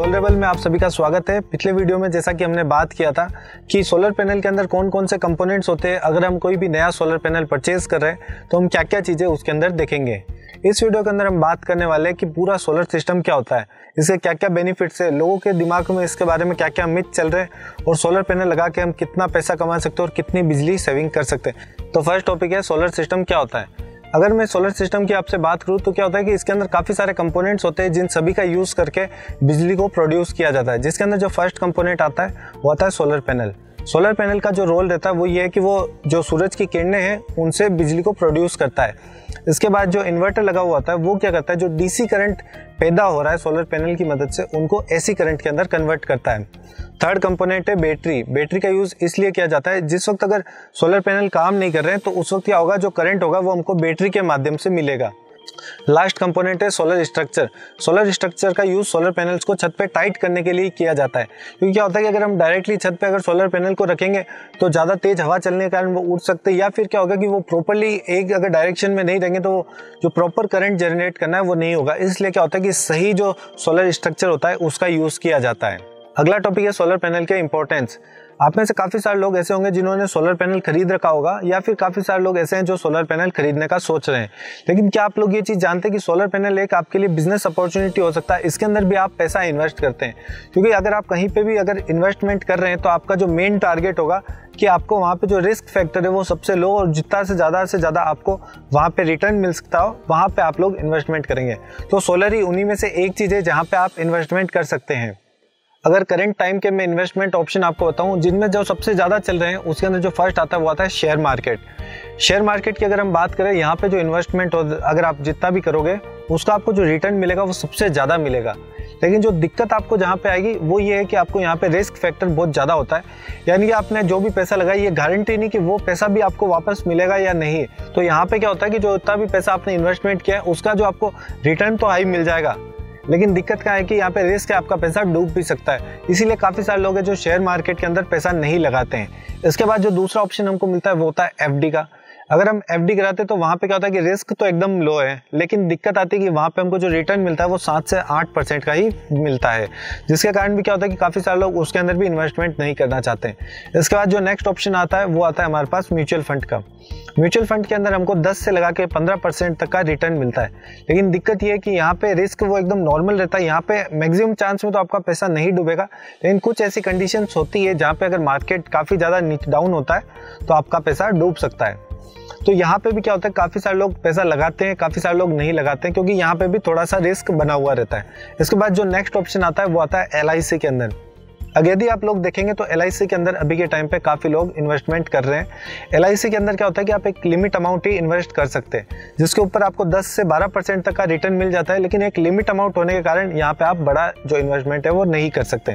सोलरेबल में आप सभी का स्वागत है। पिछले वीडियो में जैसा कि हमने बात किया था कि सोलर पैनल के अंदर कौन कौन से कंपोनेंट्स होते हैं, अगर हम कोई भी नया सोलर पैनल परचेज कर रहे हैं तो हम क्या क्या चीज़ें उसके अंदर देखेंगे। इस वीडियो के अंदर हम बात करने वाले हैं कि पूरा सोलर सिस्टम क्या होता है, इसके क्या क्या बेनिफिट्स है, लोगों के दिमाग में इसके बारे में क्या क्या मिथ चल रहे हैं और सोलर पैनल लगा के हम कितना पैसा कमा सकते हैं और कितनी बिजली सेविंग कर सकते हैं। तो फर्स्ट टॉपिक है सोलर सिस्टम क्या होता है। अगर मैं सोलर सिस्टम की आपसे बात करूं तो क्या होता है कि इसके अंदर काफ़ी सारे कंपोनेंट्स होते हैं जिन सभी का यूज़ करके बिजली को प्रोड्यूस किया जाता है। जिसके अंदर जो फर्स्ट कंपोनेंट आता है वो आता है सोलर पैनल। सोलर पैनल का जो रोल रहता है वो ये है कि वो जो सूरज की किरणें हैं उनसे बिजली को प्रोड्यूस करता है। इसके बाद जो इन्वर्टर लगा हुआ होता है वो क्या करता है, जो डीसी करंट पैदा हो रहा है सोलर पैनल की मदद से उनको एसी करंट के अंदर कन्वर्ट करता है। थर्ड कंपोनेंट है बैटरी। बैटरी का यूज़ इसलिए किया जाता है जिस वक्त अगर सोलर पैनल काम नहीं कर रहे हैं तो उस वक्त क्या होगा, जो करंट होगा वो हमको बैटरी के माध्यम से मिलेगा। लास्ट कंपोनेंट है सोलर स्ट्रक्चर। सोलर स्ट्रक्चर का यूज सोलर पैनल्स को छत पे टाइट करने के लिए किया जाता है, क्योंकि क्या होता है कि अगर हम डायरेक्टली छत पे अगर सोलर पैनल को रखेंगे तो ज़्यादा तेज हवा चलने के कारण वो उड़ सकते हैं, या फिर क्या होगा कि वो प्रॉपरली एक अगर डायरेक्शन में नहीं रहेंगे तो जो प्रॉपर करंट जनरेट करना है वो नहीं होगा। इसलिए क्या होता है कि सही जो सोलर स्ट्रक्चर होता है उसका यूज़ किया जाता है। अगला टॉपिक है सोलर पैनल के इंपॉर्टेंस। आप में से काफ़ी सारे लोग ऐसे होंगे जिन्होंने सोलर पैनल खरीद रखा होगा, या फिर काफ़ी सारे लोग ऐसे हैं जो सोलर पैनल खरीदने का सोच रहे हैं। लेकिन क्या आप लोग ये चीज़ जानते हैं कि सोलर पैनल एक आपके लिए बिजनेस अपॉर्चुनिटी हो सकता है। इसके अंदर भी आप पैसा इन्वेस्ट करते हैं, क्योंकि अगर आप कहीं पे भी अगर इन्वेस्टमेंट कर रहे हैं तो आपका जो मेन टारगेट होगा कि आपको वहाँ पे जो रिस्क फैक्टर है वो सबसे लो और जितना से ज़्यादा आपको वहाँ पे रिटर्न मिल सकता हो वहाँ पे आप लोग इन्वेस्टमेंट करेंगे। तो सोलर ही उन्हीं में से एक चीज़ है जहाँ पे आप इन्वेस्टमेंट कर सकते हैं। अगर करंट टाइम के मैं इन्वेस्टमेंट ऑप्शन आपको बताऊं जिनमें जो सबसे ज़्यादा चल रहे हैं उसके अंदर जो फर्स्ट आता है वो आता है शेयर मार्केट। शेयर मार्केट की अगर हम बात करें, यहाँ पे जो इन्वेस्टमेंट अगर आप जितना भी करोगे उसका आपको जो रिटर्न मिलेगा वो सबसे ज़्यादा मिलेगा। लेकिन जो दिक्कत आपको जहाँ पे आएगी वो ये है कि आपको यहाँ पे रिस्क फैक्टर बहुत ज़्यादा होता है, यानी कि आपने जो भी पैसा लगाया ये गारंटी नहीं कि वो पैसा भी आपको वापस मिलेगा या नहीं। तो यहाँ पे क्या होता है कि जो इतना भी पैसा आपने इन्वेस्टमेंट किया है उसका जो आपको रिटर्न तो हाई मिल जाएगा, लेकिन दिक्कत क्या है कि यहाँ पे रिस्क है, आपका पैसा डूब भी सकता है। इसीलिए काफ़ी सारे लोग हैं जो शेयर मार्केट के अंदर पैसा नहीं लगाते हैं। इसके बाद जो दूसरा ऑप्शन हमको मिलता है वो होता है एफडी का। अगर हम एफडी कराते हैं तो वहाँ पे क्या होता है कि रिस्क तो एकदम लो है, लेकिन दिक्कत आती है कि वहाँ पे हमको जो रिटर्न मिलता है वो 7 से 8% का ही मिलता है, जिसके कारण भी क्या होता है कि काफ़ी सारे लोग उसके अंदर भी इन्वेस्टमेंट नहीं करना चाहते हैं। इसके बाद जो नेक्स्ट ऑप्शन आता है वो आता है हमारे पास म्यूचुअल फंड का। म्यूचुअल फंड के अंदर हमको 10 से लगा के 15% तक का रिटर्न मिलता है, लेकिन दिक्कत ये है कि यहाँ पे रिस्क वो एकदम नॉर्मल रहता है। यहाँ पे मैक्सिमम चांस में तो आपका पैसा नहीं डूबेगा, लेकिन कुछ ऐसी कंडीशंस होती है जहाँ पे अगर मार्केट काफ़ी ज़्यादा डाउन होता है तो आपका पैसा डूब सकता है। तो यहाँ पे भी क्या होता है, काफ़ी सारे लोग पैसा लगाते हैं, काफ़ी सारे लोग नहीं लगाते हैं, क्योंकि यहाँ पे भी थोड़ा सा रिस्क बना हुआ रहता है। इसके बाद जो नेक्स्ट ऑप्शन आता है वो आता है एलआईसी के अंदर। अगर यदि आप लोग देखेंगे तो एलआईसी के अंदर अभी के टाइम पे काफ़ी लोग इन्वेस्टमेंट कर रहे हैं। एलआईसी के अंदर क्या होता है कि आप एक लिमिट अमाउंट ही इन्वेस्ट कर सकते हैं, जिसके ऊपर आपको 10 से 12% तक का रिटर्न मिल जाता है, लेकिन एक लिमिट अमाउंट होने के कारण यहाँ पे आप बड़ा जो इन्वेस्टमेंट है वो नहीं कर सकते।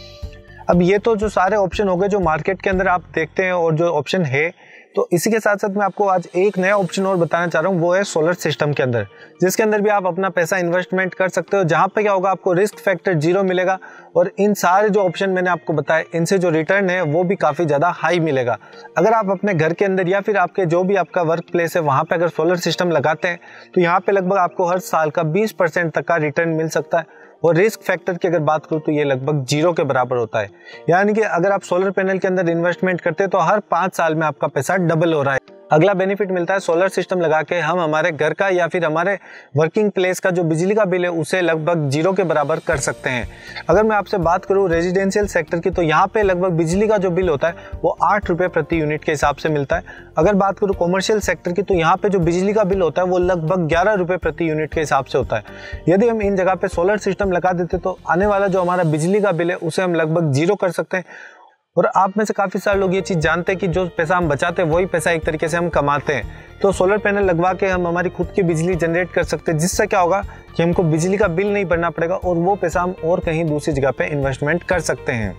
अब ये तो जो सारे ऑप्शन हो गए जो मार्केट के अंदर आप देखते हैं और जो ऑप्शन है, तो इसी के साथ साथ मैं आपको आज एक नया ऑप्शन और बताना चाह रहा हूँ, वो है सोलर सिस्टम के अंदर, जिसके अंदर भी आप अपना पैसा इन्वेस्टमेंट कर सकते हो, जहाँ पे क्या होगा आपको रिस्क फैक्टर 0 मिलेगा और इन सारे जो ऑप्शन मैंने आपको बताए इनसे जो रिटर्न है वो भी काफ़ी ज़्यादा हाई मिलेगा। अगर आप अपने घर के अंदर या फिर आपके जो भी आपका वर्क प्लेस है वहाँ पे अगर सोलर सिस्टम लगाते हैं तो यहाँ पे लगभग आपको हर साल का 20% तक का रिटर्न मिल सकता है, और रिस्क फैक्टर की अगर बात करूँ तो ये लगभग 0 के बराबर होता है। यानी कि अगर आप सोलर पैनल के अंदर इन्वेस्टमेंट करते हैं तो हर 5 साल में आपका पैसा डबल हो रहा है। अगला बेनिफिट मिलता है सोलर सिस्टम लगा के हम हमारे घर का या फिर हमारे वर्किंग प्लेस का जो बिजली का बिल है उसे लगभग 0 के बराबर कर सकते हैं। अगर मैं आपसे बात करूं रेजिडेंशियल सेक्टर की तो यहाँ पे लगभग बिजली का जो बिल होता है वो 8 रुपये प्रति यूनिट के हिसाब से मिलता है। अगर बात करूं कॉमर्शियल सेक्टर की तो यहाँ पे जो बिजली का बिल होता है वो लगभग 11 रुपये प्रति यूनिट के हिसाब से होता है। यदि हम इन जगह पे सोलर सिस्टम लगा देते तो आने वाला जो हमारा बिजली का बिल है उसे हम लगभग 0 कर सकते हैं। और आप में से काफ़ी सारे लोग ये चीज़ जानते हैं कि जो पैसा हम बचाते हैं वही पैसा एक तरीके से हम कमाते हैं। तो सोलर पैनल लगवा के हम हमारी खुद की बिजली जनरेट कर सकते हैं, जिससे क्या होगा कि हमको बिजली का बिल नहीं भरना पड़ेगा और वो पैसा हम और कहीं दूसरी जगह पे इन्वेस्टमेंट कर सकते हैं।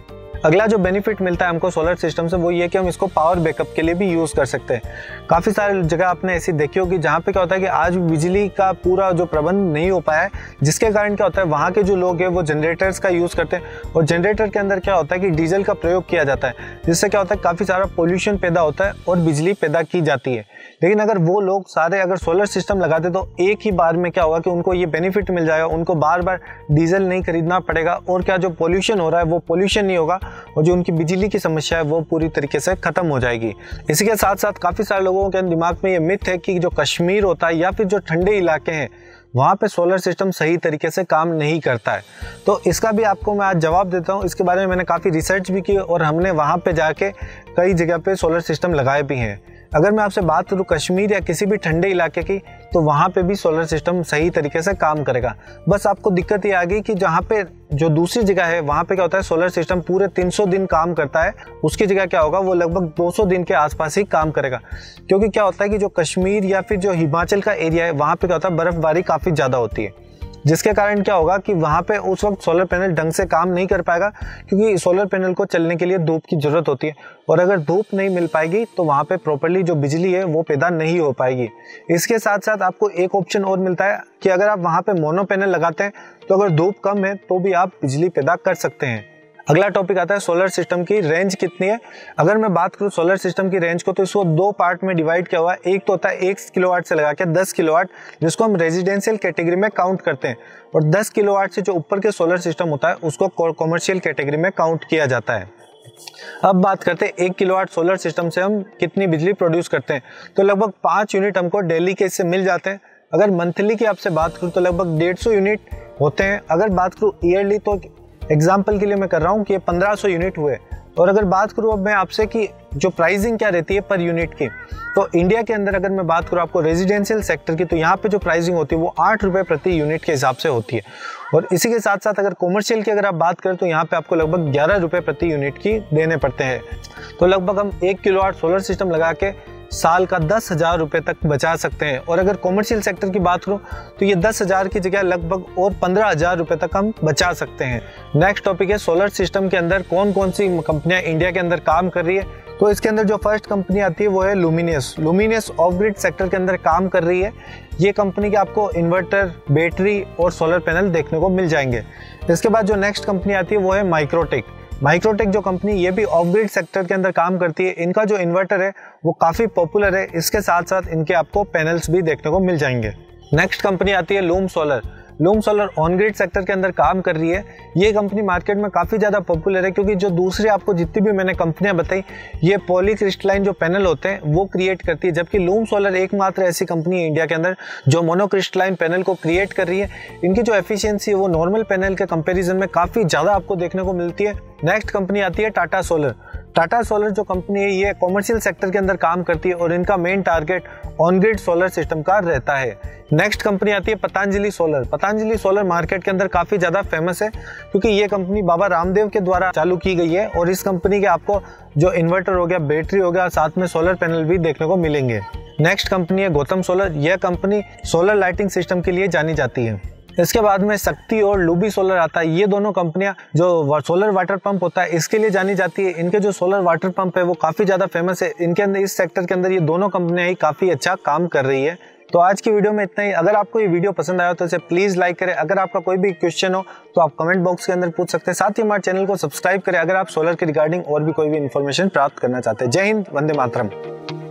अगला जो बेनिफिट मिलता है हमको सोलर सिस्टम से वो ये कि हम इसको पावर बैकअप के लिए भी यूज़ कर सकते हैं। काफ़ी सारी जगह आपने ऐसी देखी होगी जहाँ पे क्या होता है कि आज बिजली का पूरा जो प्रबंध नहीं हो पाया है, जिसके कारण क्या होता है वहाँ के जो लोग हैं वो जनरेटर्स का यूज़ करते हैं और जनरेटर के अंदर क्या होता है कि डीजल का प्रयोग किया जाता है, जिससे क्या होता है काफ़ी सारा पोल्यूशन पैदा होता है और बिजली पैदा की जाती है। लेकिन अगर वो लोग सारे अगर सोलर सिस्टम लगाते तो एक ही बार में क्या होगा कि उनको ये बेनिफिट मिल जाएगा, उनको बार बार डीजल नहीं खरीदना पड़ेगा और क्या जो पोल्यूशन हो रहा है वो पोल्यूशन नहीं होगा और जो उनकी बिजली की समस्या है वो पूरी तरीके से खत्म हो जाएगी। इसी के साथ साथ काफ़ी सारे लोगों के दिमाग में ये मिथ है कि जो कश्मीर होता है या फिर जो ठंडे इलाके हैं वहाँ पे सोलर सिस्टम सही तरीके से काम नहीं करता है। तो इसका भी आपको मैं आज जवाब देता हूँ। इसके बारे में मैंने काफ़ी रिसर्च भी की और हमने वहाँ पे जाके कई जगह पे सोलर सिस्टम लगाए भी हैं। अगर मैं आपसे बात करूँ कश्मीर या किसी भी ठंडे इलाके की, तो वहाँ पे भी सोलर सिस्टम सही तरीके से काम करेगा। बस आपको दिक्कत ये आ गई कि जहाँ पे जो दूसरी जगह है वहाँ पे क्या होता है सोलर सिस्टम पूरे 300 दिन काम करता है, उसकी जगह क्या होगा वो लगभग 200 दिन के आसपास ही काम करेगा। क्योंकि क्या होता है कि जो कश्मीर या फिर जो हिमाचल का एरिया है वहाँ पे क्या होता है बर्फबारी काफ़ी ज़्यादा होती है, जिसके कारण क्या होगा कि वहाँ पे उस वक्त सोलर पैनल ढंग से काम नहीं कर पाएगा, क्योंकि सोलर पैनल को चलने के लिए धूप की ज़रूरत होती है और अगर धूप नहीं मिल पाएगी तो वहाँ पे प्रॉपर्ली जो बिजली है वो पैदा नहीं हो पाएगी। इसके साथ साथ आपको एक ऑप्शन और मिलता है कि अगर आप वहाँ पे मोनो पैनल लगाते हैं तो अगर धूप कम है तो भी आप बिजली पैदा कर सकते हैं। अगला टॉपिक आता है सोलर सिस्टम की रेंज कितनी है। अगर मैं बात करूँ सोलर सिस्टम की रेंज को तो इसको दो पार्ट में डिवाइड किया हुआ है। एक तो होता है 1 किलोवाट से लगा के 10 किलोवाट, जिसको हम रेजिडेंशियल कैटेगरी में काउंट करते हैं, और 10 किलोवाट से जो ऊपर के सोलर सिस्टम होता है उसको कॉमर्शियल कैटेगरी में काउंट किया जाता है। अब बात करते हैं 1 किलोवाट सोलर सिस्टम से हम कितनी बिजली प्रोड्यूस करते हैं, तो लगभग 5 यूनिट हमको डेली के इससे मिल जाते हैं। अगर मंथली की आपसे बात करूँ तो लगभग 150 यूनिट होते हैं। अगर बात करूँ ईयरली तो एग्जाम्पल के लिए मैं कर रहा हूँ कि 1500 यूनिट हुए। और अगर बात करूँ अब मैं आपसे कि जो प्राइसिंग क्या रहती है पर यूनिट की, तो इंडिया के अंदर अगर मैं बात करूँ आपको रेजिडेंशियल सेक्टर की, तो यहाँ पे जो प्राइसिंग होती है वो 8 रुपये प्रति यूनिट के हिसाब से होती है। और इसी के साथ साथ अगर कॉमर्शियल की अगर आप बात करें तो यहाँ पे आपको लगभग 11 रुपये प्रति यूनिट की देने पड़ते हैं। तो लगभग हम 1 किलोवाट सोलर सिस्टम लगा के साल का 10,000 रुपये तक बचा सकते हैं। और अगर कॉमर्शियल सेक्टर की बात करूँ तो ये 10,000 की जगह लगभग और 15,000 रुपये तक हम बचा सकते हैं। नेक्स्ट टॉपिक है सोलर सिस्टम के अंदर कौन कौन सी कंपनियां इंडिया के अंदर काम कर रही है। तो इसके अंदर जो फर्स्ट कंपनी आती है वो है लुमिनियस ऑफ ग्रिड सेक्टर के अंदर काम कर रही है। ये कंपनी के आपको इन्वर्टर, बैटरी और सोलर पैनल देखने को मिल जाएंगे। इसके बाद जो नेक्स्ट कंपनी आती है वो है माइक्रोटेक जो कंपनी, ये भी ऑफ ग्रिड सेक्टर के अंदर काम करती है। इनका जो इन्वर्टर है वो काफ़ी पॉपुलर है। इसके साथ साथ इनके आपको पैनल्स भी देखने को मिल जाएंगे। नेक्स्ट कंपनी आती है Loom Solar on grid sector के अंदर काम कर रही है। ये कंपनी मार्केट में काफ़ी ज़्यादा पॉपुलर है, क्योंकि जो दूसरी आपको जितनी भी मैंने कंपनियां बताई ये पॉलीक्रिस्टलाइन जो पैनल होते हैं वो क्रिएट करती है, जबकि लूम सोलर एकमात्र ऐसी कंपनी है इंडिया के अंदर जो मोनोक्रिस्टलाइन पैनल को क्रिएट कर रही है। इनकी जो एफिशिएंसी है वो नॉर्मल पैनल के कंपेरिजन में काफ़ी ज़्यादा आपको देखने को मिलती है। नेक्स्ट कंपनी आती है टाटा सोलर जो कंपनी है ये कॉमर्शियल सेक्टर के अंदर काम करती है और इनका main target on grid solar system का रहता है। नेक्स्ट कंपनी आती है पतंजलि सोलर मार्केट के अंदर काफ़ी ज़्यादा फेमस है, क्योंकि ये कंपनी बाबा रामदेव के द्वारा चालू की गई है और इस कंपनी के आपको जो इन्वर्टर हो गया, बैटरी हो गया, साथ में सोलर पैनल भी देखने को मिलेंगे। नेक्स्ट कंपनी है गौतम सोलर। यह कंपनी सोलर लाइटिंग सिस्टम के लिए जानी जाती है। इसके बाद में शक्ति और लुबी सोलर आता है। ये दोनों कंपनियां जो सोलर वाटर पंप होता है इसके लिए जानी जाती है। इनके जो सोलर वाटर पंप है वो काफ़ी ज़्यादा फेमस है। इनके अंदर इस सेक्टर के अंदर ये दोनों कंपनियां ही काफ़ी अच्छा काम कर रही है। तो आज की वीडियो में इतना ही। अगर आपको ये वीडियो पसंद आया तो इसे प्लीज़ लाइक करें। अगर आपका कोई भी क्वेश्चन हो तो आप कमेंट बॉक्स के अंदर पूछ सकते हैं। साथ ही हमारे चैनल को सब्सक्राइब करें अगर आप सोलर के रिगार्डिंग और भी कोई भी इन्फॉर्मेशन प्राप्त करना चाहते हैं। जय हिंद, वंदे मातरम।